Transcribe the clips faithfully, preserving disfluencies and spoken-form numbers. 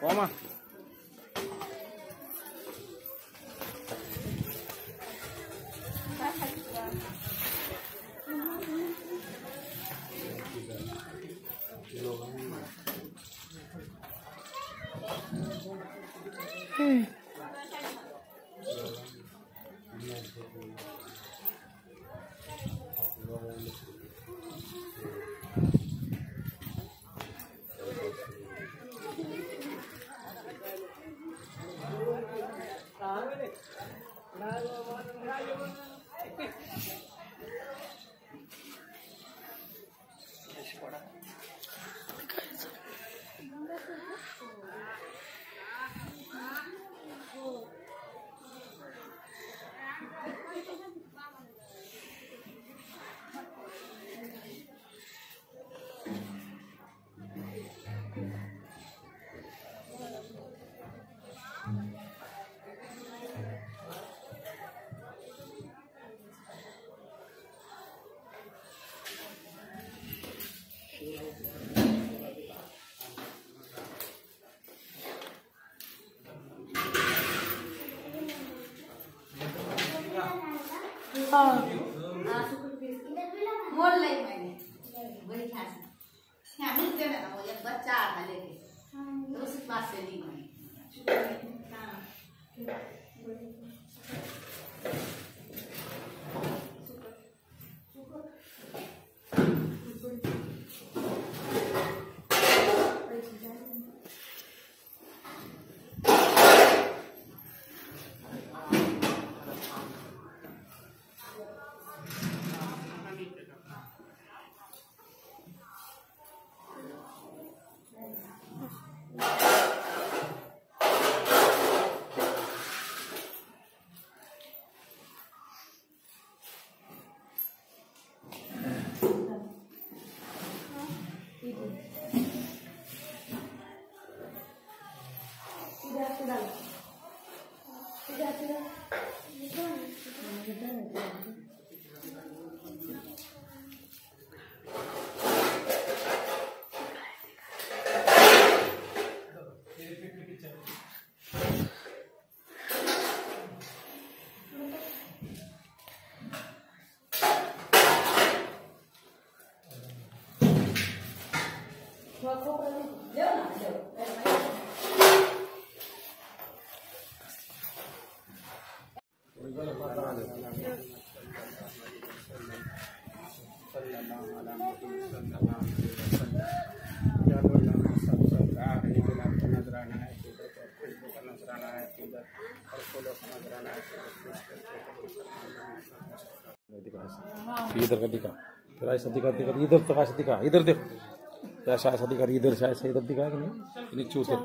Oma. Hmm. मोड़ लाई मैंने वही खास यहाँ मिल गया ना वो एक बच्चा आता लेके तो उस पास से ली मैंने इधर का दिखा, फिर ऐसा दिखा दिखा इधर तक ऐसा दिखा, इधर देखो ऐसा ऐसा दिखा, इधर से ऐसा इधर दिखा कि नहीं, नीचे उतर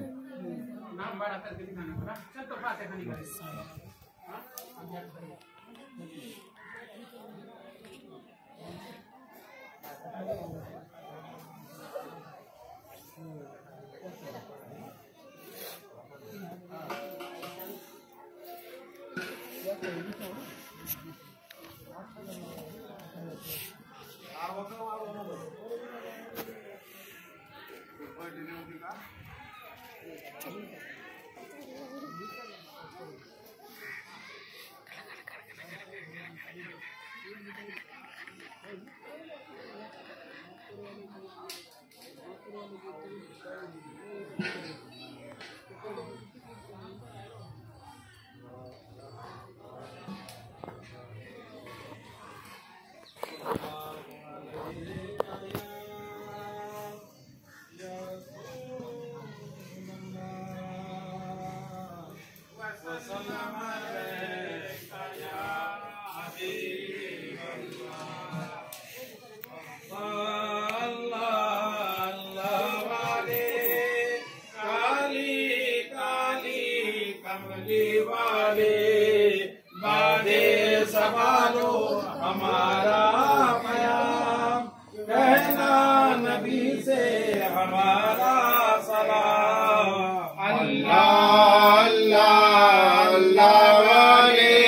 हमारा प्याम कहना नबी से हमारा सलाम। अल्लाह अल्लाह अल्लाह वाले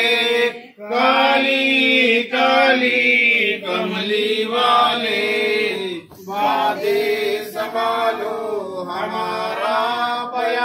काली काली कमली वाले बादे संभालो हमारा प्याम।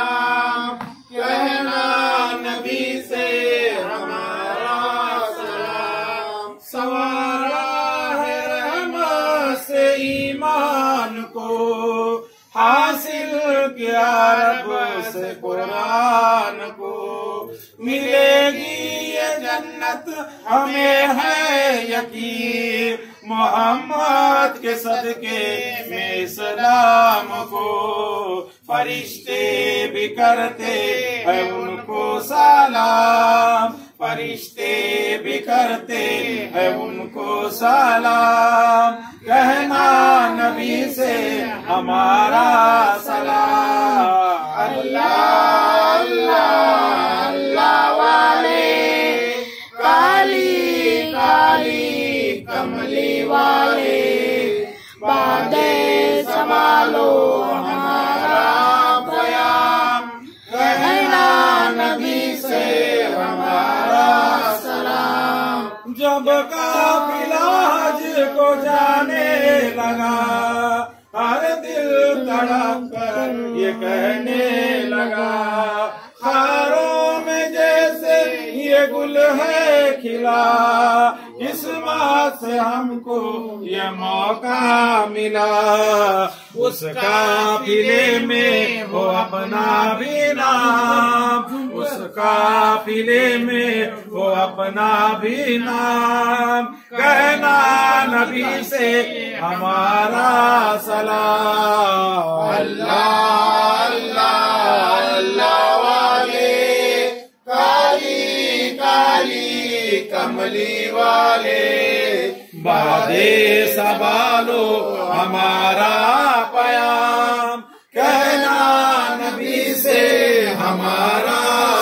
کو حاصل کیا رب سے قرآن کو ملے گی یہ جنت ہمیں ہے یقین محمد کے صدقے میں سلام کو فرشتے بھی کرتے ہیں ان کو سلام فرشتے بھی کرتے ہیں ان کو سلام کہنا نبی سے ہمارا سلام اللہ اللہ اللہ والے کالی کالی کملی والے بادے سنبھالو ہمارا پیام کہنا نبی سے ہمارا سلام جب قافلہ حج کو جانے لگا ہر دل تڑپ کر یہ کہنے لگا خاروں میں جیسے یہ گل ہے کھلا اس بات سے ہم کو یہ موقع ملا اس قافلے میں وہ اپنا بھی نام اس قافلے میں وہ اپنا بھی نام کہنا نبی سے ہمارا سلام اللہ اللہ اللہ والے کالی کالی کملی والے بادے سنبھالو ہمارا پیام کہنا نبی سے ہمارا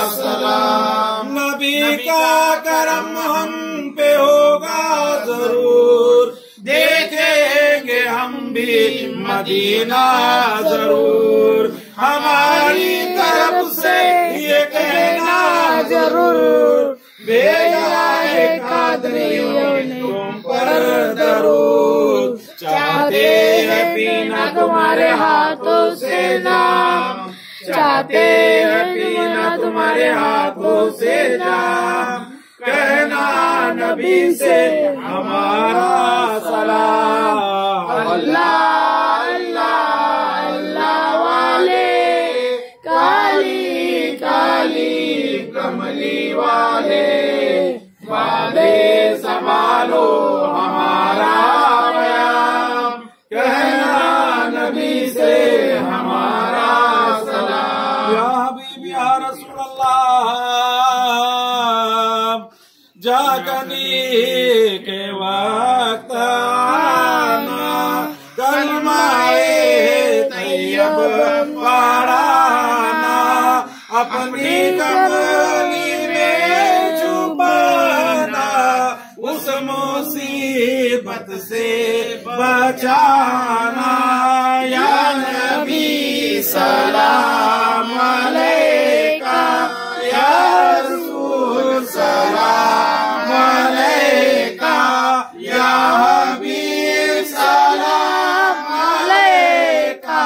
سلام نبی کا کرم ہم پہ ہوگا ضرور دیکھیں گے ہم بھی مدینہ ضرور ہماری طرف سے یہ کہنا ضرور بھیجا ہے قادریوں نے تم پر درود چاہتے ہیں پینا تمہارے ہاتھوں سے نام چاہتے ہیں پینا تمہارے ہاتھوں سے نام کہنا نبی سے ہمارا سلام اللہ اللہ اللہ والے کالی کالی کملی والے بادے سنبھالو ہمارا پیام کہنا نبی سے ہمارا سلام یا حبیب یا رسول اللہ جاگنی کے وقت آنا کلمہ طیب پڑھانا اپنی کملی میں چھپانا اس مصیبت سے بچانا یا نبی سلام علیکہ یا رسول سلام علیکہ یا حبیب سلام علیکہ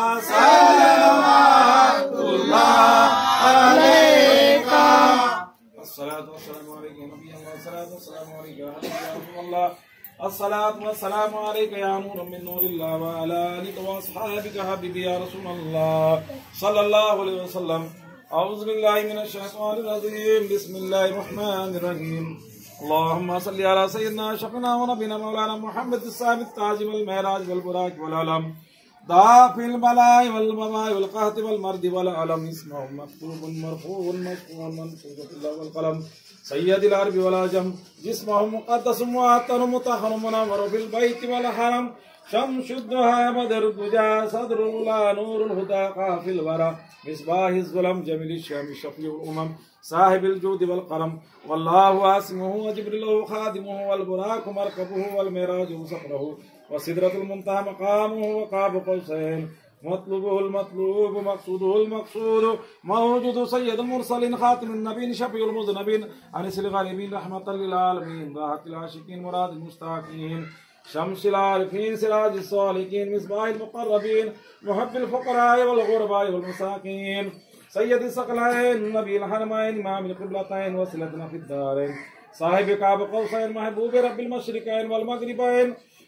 صلوات اللہ علیکہ الصلاة والسلام علیکہ نبی اللہ الصلاة والسلام علیکہ حبیب رسول اللہ الصلاة والسلام علیکہ یا نور من نور اللہ وعلا آلک واصحابک حبیب یا رسول اللہ صلی اللہ علیہ وسلم اعوذ باللہ من الشیطان الرجیم بسم اللہ الرحمن الرحیم اللہم صلی علی سیدنا شفیعنا و نبینا مولانا محمد الصاحب التاج والمعراج والبراق والعلم دافع البلاء والبواء والقحط والمرض والعلم اسمه مكتوب مرفوع مرفوع منصوب بالله والقلم سید العرب والعجم جسمه مقدس معطر مطهر منور في البيت والحرم شمس الضحى بدر الدجى صدر الأولى نور الهدى قافل الورى مصباح الظلم جميل الشام شفيع الأمم صاحب الجود والقلم والله عاصمه وجبريل خادمه والبراق مركبه والمعراج سفره وسدرة المنتهى مقامه وقاب قوسين مطلوبه المطلوب مقصوده المقصود موجود سيد المرسلين خاتم النبيين شفيع المذنبين أنس الغالبين رحمة للعالمين راحة العاشقين مراد المستحقين شمس العارفين سراج الصالحين مصباح المقربين محب الفقراء والغرباء والمساكين سيد الثقلين نبي الحرمين إمام القبلتين وسيلتنا في الدارين صاحب كعب قوسين محبوب رب المشرقين والمغربين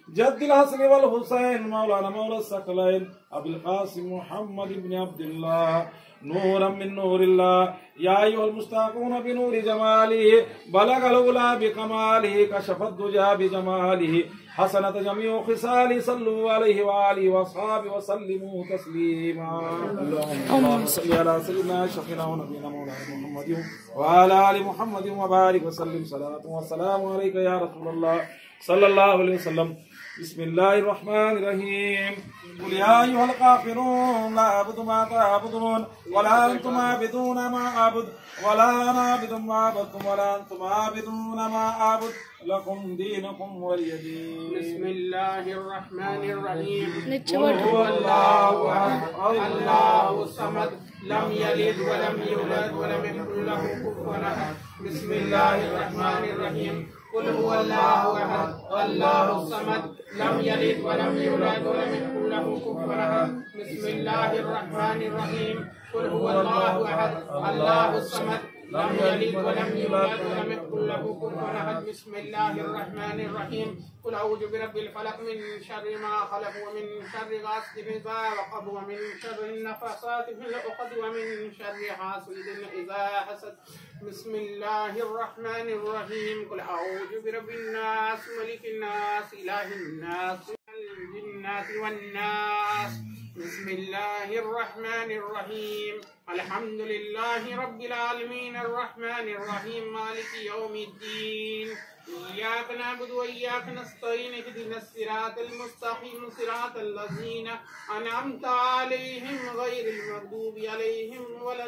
جد الحسن والحسين مولانا مولى الثقلين أبي القاسم محمد بن عبد الله نورا من نور الله. يا أيها المشتاقون بنور جماله بلغ الأولى بكماله كشف الدجى بجماله حسنة جميع خصاله صلوا عليه وآله وأصحابه وسلموا تسليما. اللهم صل على سيدنا شفينا ونبينا مولانا محمد وعلى آل محمد وبارك وسلم صلاة والسلام عليك يا رسول الله صلى الله عليه وسلم. بسم الله الرحمن الرحيم. قل يا أيها الكافرون لا أعبد ما تعبدون ولا أنتم عابدون ما أعبد ولا أنا عابد ما عبدتم ولا أنتم عابدون ما أعبد لكم دينكم ولي دين. بسم الله الرحمن الرحيم. قل هو الله أحد الله الصمد لم يلد ولم يولد ولم يكن له كفوا أحد. بسم الله الرحمن الرحيم. قل هو الله أحد الله الصمد لم يلد ولم يولد ولم يكن له كفوا أحد. بسم الله الرحمن الرحيم. قل هو الله أحد الله الصمد لم يلد ولم يولد ولم يكن له كفوا أحد. بسم الله الرحمن الرحيم. قل أعوذ برب الفلق من شر ما خلق ومن شر غاسق إذا وقب ومن شر النفاثات في العقد ومن شر حاسد إذا حسد. بسم الله الرحمن الرحيم. قل أعوذ برب الناس ملك الناس إله الناس الجنات والناس. بسم الله الرحمن الرحيم. الحمد لله رب العالمين الرحمن الرحيم مالك يوم الدين. إياك نعبد وإياك نستعين اهدنا الصراط المستقيم صراط الذين أنعمت عليهم غير المغضوب عليهم ولا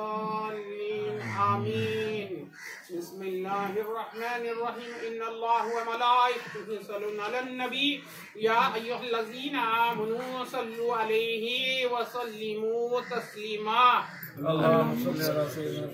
الضالين آمين. بسم الله الرحمن الرحيم. إن الله وملائكته يصلون على النبي يا أيها الذين آمنوا صلوا عليه وسلموا تسليما. اللهم صل على سيدنا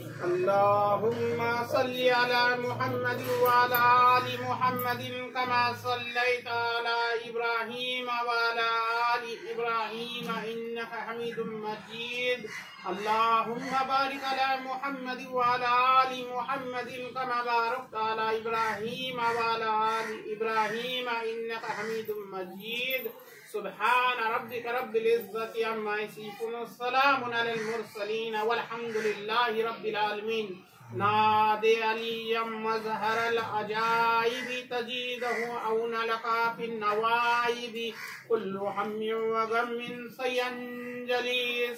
اللهم صل على محمد وعلى آل محمد كما صليت على إبراهيم وعلى آل إبراهيم إنك حميد مجيد. اللهم بارك على محمد وعلى آل محمد كما باركت على إبراهيم وعلى آل إبراهيم إنك حميد مجيد. سبحان ربك رب العزة عما يصفون والسلام على المرسلين والحمد لله رب العالمين. نادي علي مظهر العجائب تجيده أون لك في النوائب. كل هم وغم سينجلي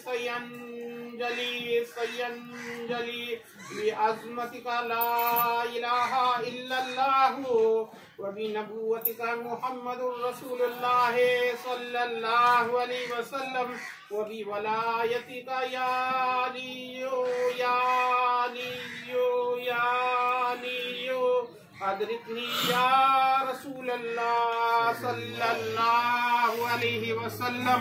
سينجلي سينجلي بعظمتك لا إله إلا الله وبنبوتك محمد رسول الله صلى الله عليه وسلم وبولايتك يا علي يا علي يا علي أدركني يا رسول الله صلى الله عليه وسلم.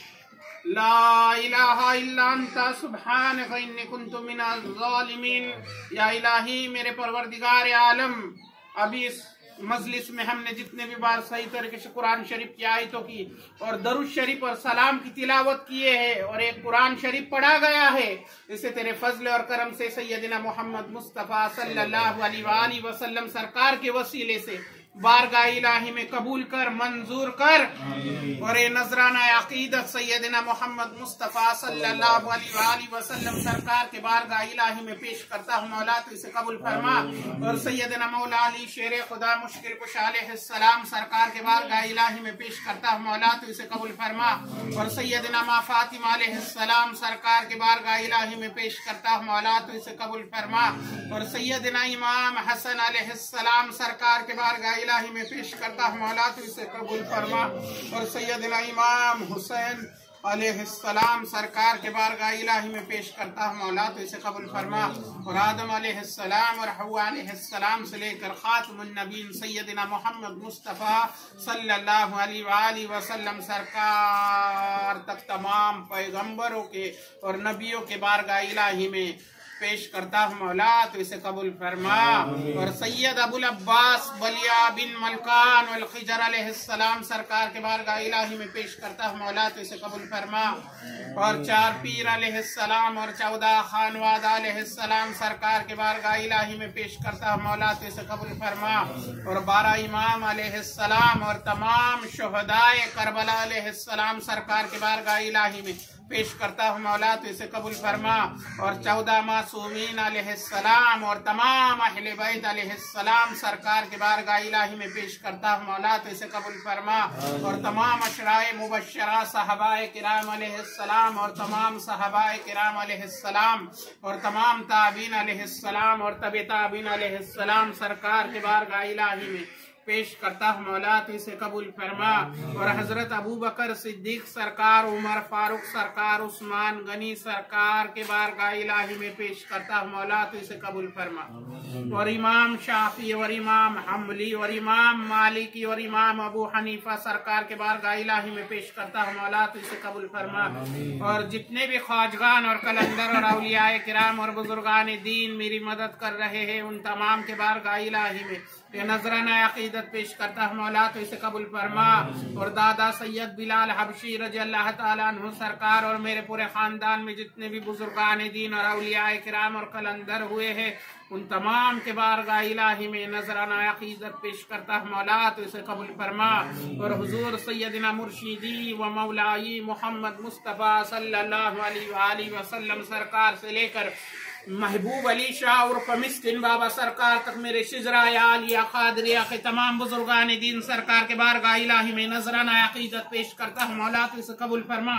لا إله إلا أنت سبحانك إني كنت من الظالمين. یا الہی میرے پروردگار عالم، ابھی اس مجلس میں ہم نے جتنے بھی بار صحیح طریقے سے قرآن شریف کی آیتوں کی اور درود شریف اور سلام کی تلاوت کیے ہیں اور ایک قرآن شریف پڑھا گیا ہے، اسے تیرے فضل اور کرم سے سیدنا محمد مصطفیٰ صلی اللہ علیہ وآلہ وسلم سرکار کے وسیلے سے بارگاہ الہی میں قبول کر، منظور کر، اور اے نذرانہ عقیدت سیدنا محمد مصطفیٰ صلی اللہ علیہ وآلہ وسلم سرکار کے بارگاہ الہی میں پیش کرتا ہوں مولا تو اسے قبول فرما. اور سیدنا مولا علی شیر خدا مشکل کشا علیہ السلام سرکار کے بارگاہ الہی میں پیش کرتا ہوں مولا تو اسے قبول فرما. اور سیدنا ماں فاطمہ علیہ السلام سرکار کے بارگاہ الہی میں پیش کرتا ہوں مولا تو اسے قبول فرما. اور سیدنا امام حسن علیہ السلام سرکار کے بارگاہ الہی میں پیش کرتا ہوں مولا تو اسے قبول فرما. اور سیدنا امام حسین علیہ السلام سرکار کے بارگاہ الہی میں پیش کرتا ہوں مولا تو اسے قبول فرما. اور آدم علیہ السلام اور حوا علیہ السلام سے لے کر خاتم النبیین سیدنا محمد مصطفیٰ صلی اللہ علیہ وآلہ وسلم سرکار تک تمام پیغمبروں کے اور نبیوں کے بارگاہ الہی میں پیش کرتا ہوں مولا تو اسے قبول فرما، اور سید ابو العباس بلیا بن ملکان والخجر علیہ السلام سرکار کے بارگاہ الہی میں پیش کرتا ہوں مولا تو اسے قبول فرما، اور چار پیر علیہ السلام اور چودہ خانواد علیہ السلام سرکار کے بارگاہ الہی میں پیش کرتا ہوں مولا تو اسے قبول فرما، اور بارہ امام علیہ السلام اور تمام شہدائے کربلا علیہ السلام سرکار کے بارگاہ الہی میں پیش کرتا ہوں مولا تو اسے قبول فرما، اور چودہ معصومین علیہ السلام اور تمام اہل بیت علیہ السلام سرکار کے بارگاہ الہی میں پیش کرتا ہوں مولا تو اسے قبول فرما، اور تمام اشرائے مبشرہ صحابہ کرام علیہ السلام اور تمام صحابہ کرام علیہ السلام اور تمام تابعین علیہ السلام اور تبع تابعین علیہ السلام سرکار کے بارگاہ الہی میں پیش کرتا ہوں مولا تو اسے قبول فرما، اور حضرت ابو بکر صدیق سرکار، عمر فاروق سرکار، عثمان غنی سرکار کے بارگاہ الہی میں پیش کرتا ہوں مولا تو اسے قبول فرما، اور امام شافعی اور امام حنبلی اور امام مالکی اور امام ابو حنیفہ سرکار کے بارگاہ الہی میں پیش کرتا ہوں مولا تو اسے قبول فرما، اور جتنے بھی خواجگان اور قلندر اور اولیاء کرام اور بزرگان دین میری مدد کر رہے ہیں ان تمام کے بارگاہ الہی میں یہ نذرانہ عقیدت پیش کرتا ہوں مولا تو اسے قبول فرما، اور دادا سید بلال حبشی رضی اللہ تعالیٰ عنہ سرکار اور میرے پورے خاندان میں جتنے بھی بزرگان دین اور اولیاء کرام اور قلندر ہوئے ہیں ان تمام کے بارگاہ الہی میں نذرانہ عقیدت پیش کرتا ہوں مولا تو اسے قبول فرما، اور حضور سیدنا مرشدی و مولائی محمد مصطفیٰ صلی اللہ علیہ وآلہ وسلم سرکار سے لے کر محبوب علی شاہ عرف مسکن بابا سرکار تک میرے شجرہ عالیہ قادریہ کے تمام بزرگان دین سرکار کے بارگاہ الہی میں نذرانہ عقیدت پیش کرتا ہوں مولا تو اسے قبول فرما،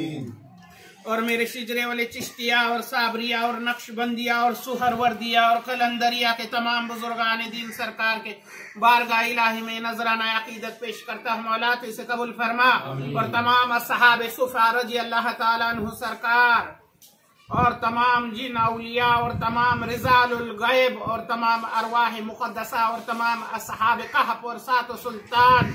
اور میرے شجرے والے چشتیہ اور صابریہ اور نقش بندیہ اور سہر وردیہ اور قلندریہ کے تمام بزرگان دین سرکار کے بارگاہ الہی میں نذرانہ عقیدت پیش کرتا ہوں مولا تو اسے قبول فرما، اور تمام اصحاب صفا رضی اللہ تعالیٰ عنہ سرکار اور تمام جن اولیاء اور تمام رجال الغیب اور تمام ارواح مقدسہ اور تمام اصحاب کہف اور سات سلطان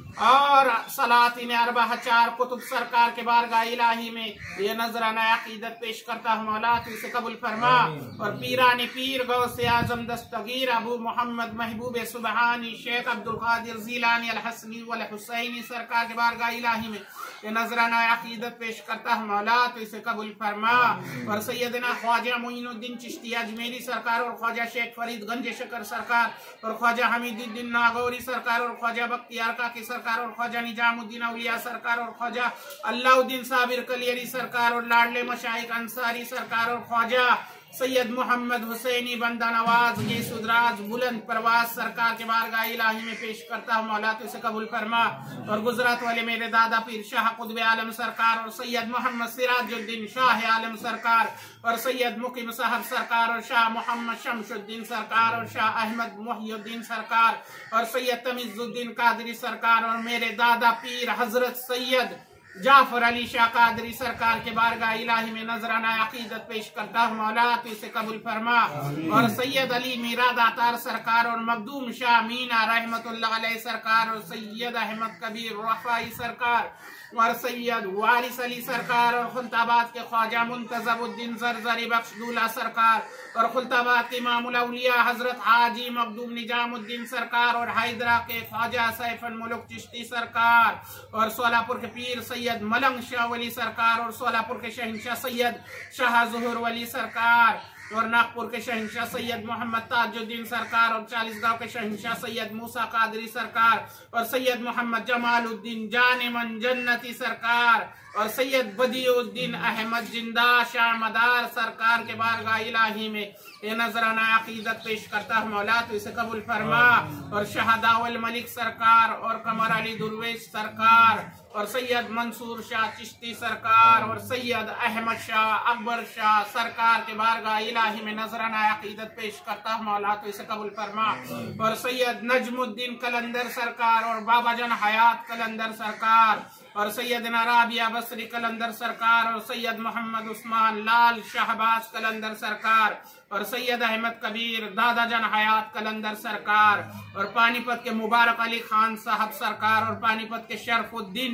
اور سلاطین اربع چار قطب سرکار کے بارگاہ الہی میں یہ نذرانہ عقیدت پیش کرتا ہوں مولا تو اسے قبول فرما، اور پیران پیر غوث اعظم دستگیر ابو محمد محبوب سبحانی شیخ عبد القادر زیلانی الحسنی والحسینی سرکار کے بارگاہ الہی میں یہ نذرانہ عقیدت پیش کرتا ہوں مولا تو اسے قبول فرما، اور سیدنا خواجہ معین الدین چشتی اجمیری سرکار اور خواجہ شیخ فرید گنج شکر سرکار اور خواجہ حمید الدین ناگوری سرکار اور خواجہ بختیار کاکی سرکار اور خواجہ نظام الدین اولیاء سرکار اور خواجہ اللہ الدین صابر کلیری سرکار اور لاڈلے مشائخ انصاری سرکار اور خواجہ سید محمد حسینی بندہ نواز یہ سدراج بلند پرواز سرکار کے بارگاہ الہی میں پیش کرتا ہوں مولا تو اسے قبول فرما، اور گجرات والے میرے دادا پیر شاہ قطب عالم سرکار اور سید محمد سراج الدین شاہ عالم سرکار اور سید مقیم صاحب سرکار اور شاہ محمد شمس الدین سرکار اور شاہ احمد محی الدین سرکار اور سید تمیز الدین قادری سرکار اور میرے دادا پیر حضرت سید جعفر علی شاہ قادری سرکار کے بارگاہ الہی میں نذرانہ عقیدت پیش کرتا ہوں مولا تو اسے قبول فرما، اور سید علی میراد عطار سرکار اور مخدوم شاہ مینا رحمت اللہ علیہ سرکار اور سید احمد کبیر رفائی سرکار اور سید وارث علی سرکار اور خلطاباد کے خواجہ منتظب الدین زرزری بخش دولہ سرکار اور خلطاباد کے امام الاولیاء حضرت حاجی مخدوم نظام الدین سرکار اور حیدرہ کے خواجہ سیف الملک چشتی سرکار اور سولہ پور کے پیر سید ملنگ شاہ ولی سرکار اور سولہ پور کے شہنشاہ سید شاہ ظہور ولی سرکار اور ناگپور کے شہنشاہ سید محمد تاج الدین سرکار اور چالیس گاؤں کے شہنشاہ سید موسیٰ قادری سرکار اور سید محمد جمال الدین جان من جنتی سرکار اور سید بدیع الدین احمد جندہ شاہ مدار سرکار کے بارگاہ الہی میں یہ نذرانہ عقیدت پیش کرتا ہوں مولا تو اسے قبول فرما، اور شہداء الملک سرکار اور قمر علی درویش سرکار اور سید منصور شاہ چشتی سرکار اور سید احمد شاہ اکبر شاہ سرکار کے بارگاہ الہی میں نذرانہ عقیدت پیش کرتا ہوں مولا تو اسے قبول فرما، اور سید نجم الدین قلندر سرکار اور بابا جان حیات قلندر سرکار اور سیدنا رابعہ بصری قلندر سرکار اور سید محمد عثمان لال شہباز قلندر سرکار اور سید احمد کبیر دادا جان حیات قلندر سرکار اور پانی پت کے مبارک علی خان صاحب سرکار اور پانی پت کے شرف الدین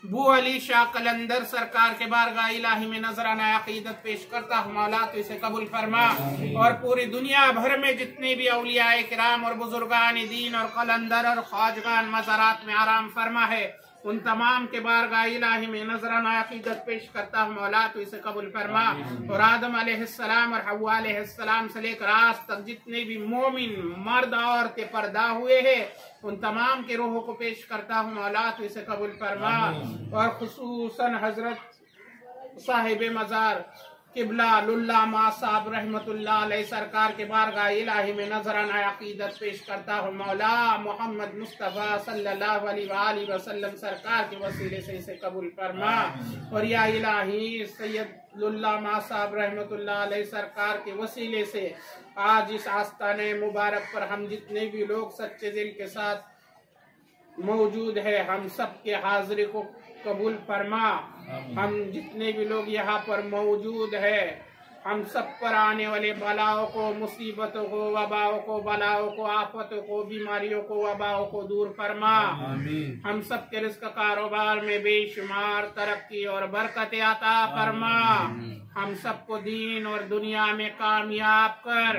बू अली शाह कलंदर सरकार के बारगाह इलाही में नजराना अकीदत पेश करता हूँ, मौला तो इसे कबूल फरमा। और पूरी दुनिया भर में जितने भी औलिया किराम और बुजुर्गान दीन और कलंदर और ख्वाजगान मज़ारात में आराम फरमा है, उन तमाम के बारगाह इलाही में नजराना अकीदत पेश करता हूँ, मौला तो इसे कबूल फरमा। और आदम अलैहिस्सलाम और हव्वा अलैहिस्सलाम से लेकर आज तक जितने भी मोमिन मर्द औरतें पैदा हुए हैं, उन तमाम के रूहों को पेश करता हूँ, मौला तो इसे कबूल फरमा। और खुसूसन हजरत साहिब मजार किबला लुल्ला मा साहब रहमतुल्लाह अलैह सरकार के बारगाह इलाही में नजराना अकीदत पेश करता हूँ, मौला मोहम्मद मुस्तफ़ा सल्लल्लाहु अलैहि वसल्लम सरकार के वसीले से इसे कबूल फरमा। और या इलाही सैयद लुल्ला मा साहब रहमतुल्लाह अलैह सरकार के वसीले से आज इस आस्ताने मुबारक पर हम जितने भी लोग सच्चे दिल के साथ मौजूद है, हम सब के हाजिरी को कबूल फरमा। हम जितने भी लोग यहाँ पर मौजूद है, हम सब पर आने वाले बलाओं को, मुसीबतों को, वबाओं को, बलाओं को, आफतों को, बीमारियों को, वबाओं को दूर फरमा। हम सब के रिज़्क़ कारोबार में बेशुमार तरक्की और बरकत अता फरमा। हम सबको दीन और दुनिया में कामयाब कर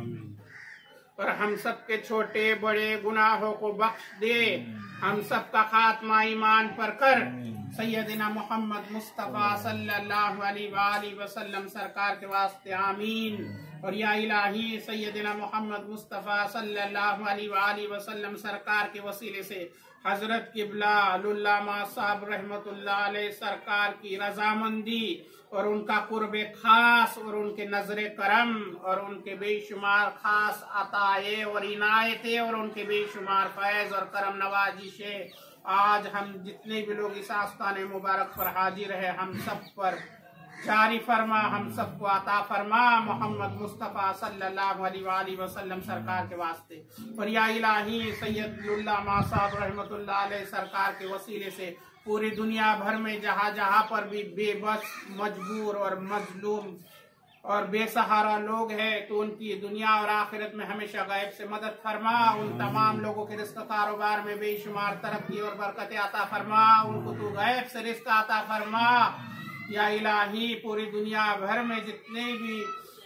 और हम सब के छोटे बड़े गुनाहों को बख्श दे। हम सब का खात्मा ईमान पर कर सैयदना मोहम्मद मुस्तफ़ा सल्लल्लाहु अलैहि वसल्लम सरकार के वास्ते आमीन। और या इलाही सैयदना मोहम्मद मुस्तफ़ा सल्लल्लाहु अलैहि वसल्लम सरकार के वसीले से हजरत किबला लुल्ला मा साहब रहमतुल्लाह अलैह सरकार की रजामंदी और उनका कुर्बे खास और उनके नजरे करम और उनके बेशुमार खास अताए और इनायतें और उनके बेशुमार फैज और करम नवाजिशे आज हम जितने भी लोग इस आस्ताने मुबारक पर हाजिर है, हम सब पर जारी फरमा, हम सबको अता फरमा मोहम्मद मुस्तफ़ा सल्लल्लाहु अलैहि वसल्लम सरकार के वास्ते। और या इलाही सैयद लुल्ला मा साहब रहमतुल्लाह अलैह सरकार के वसीले से पूरी दुनिया भर में जहाँ जहाँ पर भी बेबस, मजबूर और मजलूम और बेसहारा लोग हैं, तो उनकी दुनिया और आखिरत में हमेशा गैब से मदद फरमा। उन तमाम लोगों के रिज़्क़ कारोबार में बेशुमार तरक्की और बरकत अता फरमा। उनको तो गैब से रिज़्क़ अता फरमा। या इलाही पूरी दुनिया भर में जितने भी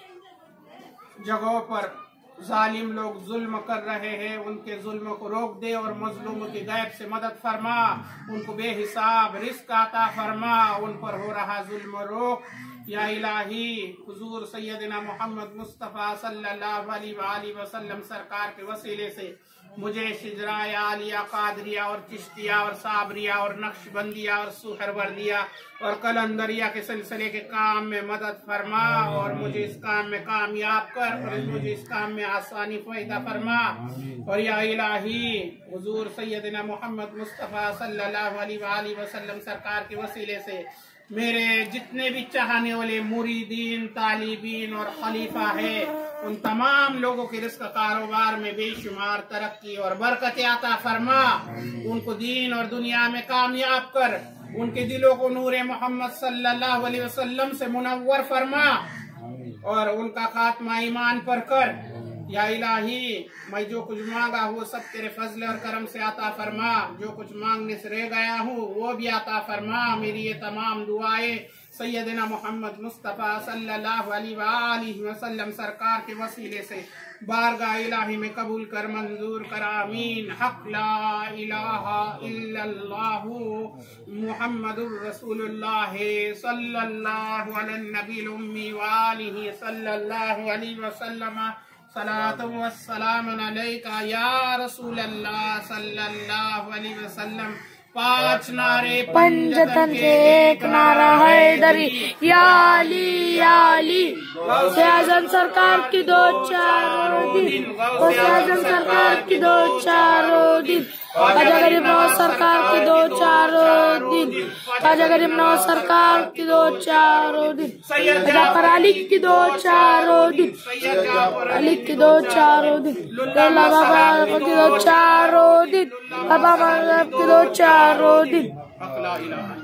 जगहों पर जालिम लोग जुल्म कर रहे हैं, उनके जुल्म को रोक दे और मजलूमों की गैब से मदद फरमा। उनको बेहिसाब रिज़्क़ अता फरमा, उन पर हो रहा जुल्म रोक। या इलाही हुजूर सैयदना मोहम्मद मुस्तफ़ा सल्लल्लाहु अलैहि वसल्लम सरकार के वसीले से मुझे शिजराय आलिया, कादरिया और चिश्तिया और साबरिया और नक्शबंदिया और सुहरवर्दिया और कलंदरिया के सिलसिले के काम में मदद फरमा और मुझे इस काम में कामयाब कर और मुझे इस काम में आसानी पैदा फरमा। और या इलाही हुजूर सैयदना मोहम्मद मुस्तफ़ा सल्लल्लाहु अलैहि वसल्लम सरकार के वसीले से मेरे जितने भी चाहने वाले मुरीदीन, तालिबीन और खलीफा है, उन तमाम लोगों के रिज़्क़ कारोबार में बेशुमार तरक्की और बरकत अता फरमा। उनको दीन और दुनिया में कामयाब कर, उनके दिलों को नूरे मोहम्मद सल्लल्लाहु अलैहि वसल्लम से मुनव्वर फरमा और उनका खात्मा ईमान पर कर। या इलाही मैं जो कुछ मांगा वो सब तेरे फजल और करम से अता फरमा। जो कुछ मांगने से रह गया हूँ वो भी अता फरमा। मेरी ये तमाम दुआएं सैयदना मोहम्मद मुस्तफ़ा सल्लल्लाहु अलैहि वसल्लम सरकार के वसीले से बारगाह इलाही में कबूल कर, मंजूर कर। आमीन। हक ला इलाहा इल्लल्लाहु मुहम्मदुर रसूलुल्लाह सल्लल्लाहु अलैहि नबील उम्मी व आलिहि सल्लल्लाहु अलैहि वसल्लम। सलातु व सलाम अलैका या रसूल अल्लाह सल्लल्लाहु अलैहि वसल्लम। पांच नारे पंजतन के एक नारा हैदरी, या अली या अली। गौसे आज़म सरकार की दो चारों दिन, गौसे आज़म सरकार की दो चारों दिन, ख्वाजा गरीब नवाज सरकार की दो चारों दिन, ख्वाजा गरीब नवाज सरकार की दो चारों दिन, जाफर अली की दो चारों दिन, अली की दो चारों दिन, लल्ला बाबा की दो चारों दिन, बाबा की दो चारों दिन।